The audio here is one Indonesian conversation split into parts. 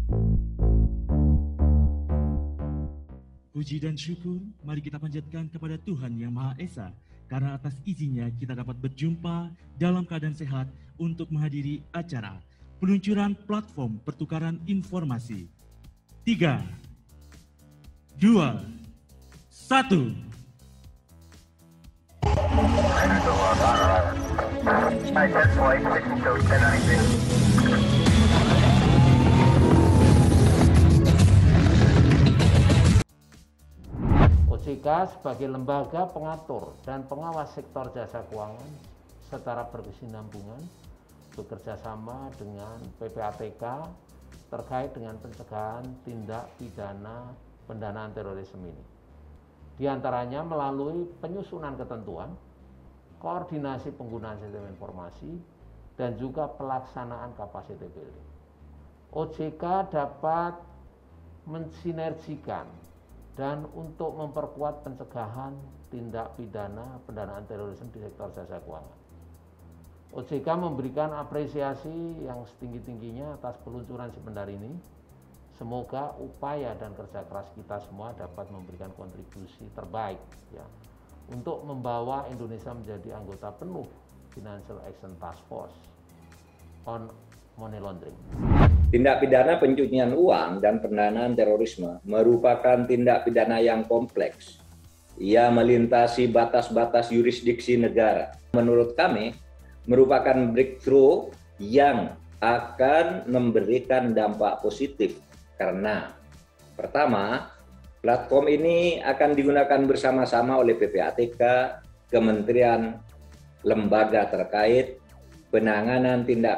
Puji dan syukur, mari kita panjatkan kepada Tuhan Yang Maha Esa, karena atas izinnya kita dapat berjumpa dalam keadaan sehat untuk menghadiri acara peluncuran platform pertukaran informasi. 3, 2, 1. OJK sebagai lembaga pengatur dan pengawas sektor jasa keuangan secara berkesinambungan bekerja sama dengan PPATK terkait dengan pencegahan tindak pidana pendanaan terorisme ini. Di antaranya melalui penyusunan ketentuan, koordinasi penggunaan sistem informasi, dan juga pelaksanaan capacity building. OJK dapat mensinergikan dan untuk memperkuat pencegahan tindak pidana pendanaan terorisme di sektor jasa keuangan. OJK memberikan apresiasi yang setinggi-tingginya atas peluncuran Sipendar ini. Semoga upaya dan kerja keras kita semua dapat memberikan kontribusi terbaik ya, untuk membawa Indonesia menjadi anggota penuh Financial Action Task Force on Money Laundering. Tindak pidana pencucian uang dan pendanaan terorisme merupakan tindak pidana yang kompleks. Ia melintasi batas-batas yurisdiksi negara. Menurut kami, merupakan breakthrough yang akan memberikan dampak positif karena pertama, platform ini akan digunakan bersama-sama oleh PPATK, kementerian, lembaga terkait, penanganan tindak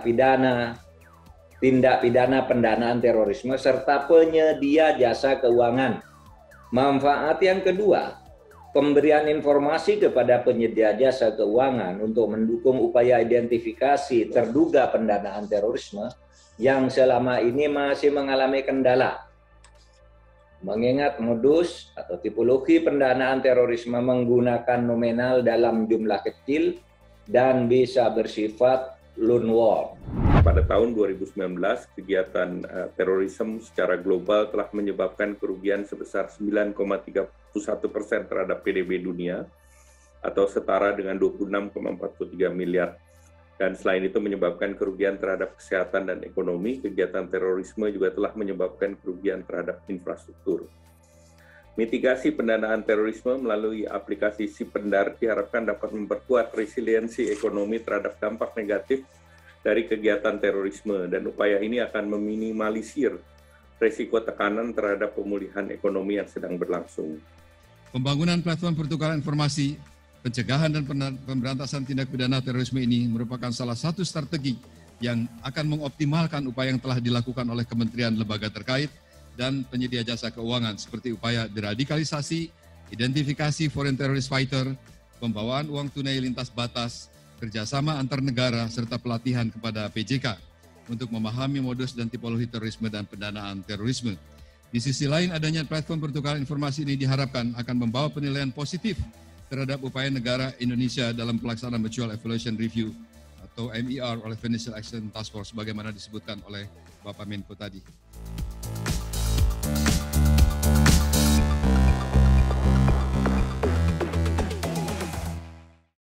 pidana pendanaan terorisme, serta penyedia jasa keuangan. Manfaat yang kedua, pemberian informasi kepada penyedia jasa keuangan untuk mendukung upaya identifikasi terduga pendanaan terorisme yang selama ini masih mengalami kendala. Mengingat modus atau tipologi pendanaan terorisme menggunakan nominal dalam jumlah kecil dan bisa bersifat lone wolf. Pada tahun 2019, kegiatan terorisme secara global telah menyebabkan kerugian sebesar 9,31% terhadap PDB dunia atau setara dengan 26,43 miliar. Dan selain itu menyebabkan kerugian terhadap kesehatan dan ekonomi, kegiatan terorisme juga telah menyebabkan kerugian terhadap infrastruktur. Mitigasi pendanaan terorisme melalui aplikasi Sipendar diharapkan dapat memperkuat resiliensi ekonomi terhadap dampak negatif dari kegiatan terorisme, dan upaya ini akan meminimalisir resiko tekanan terhadap pemulihan ekonomi yang sedang berlangsung. Pembangunan platform pertukaran informasi, pencegahan dan pemberantasan tindak pidana terorisme ini merupakan salah satu strategi yang akan mengoptimalkan upaya yang telah dilakukan oleh kementerian lembaga terkait dan penyedia jasa keuangan seperti upaya deradikalisasi, identifikasi foreign terrorist fighter, pembawaan uang tunai lintas batas, kerjasama antar negara, serta pelatihan kepada PJK untuk memahami modus dan tipologi terorisme dan pendanaan terorisme. Di sisi lain, adanya platform pertukaran informasi ini diharapkan akan membawa penilaian positif terhadap upaya negara Indonesia dalam pelaksanaan Mutual Evaluation Review atau MER oleh Financial Action Task Force sebagaimana disebutkan oleh Bapak Menko tadi.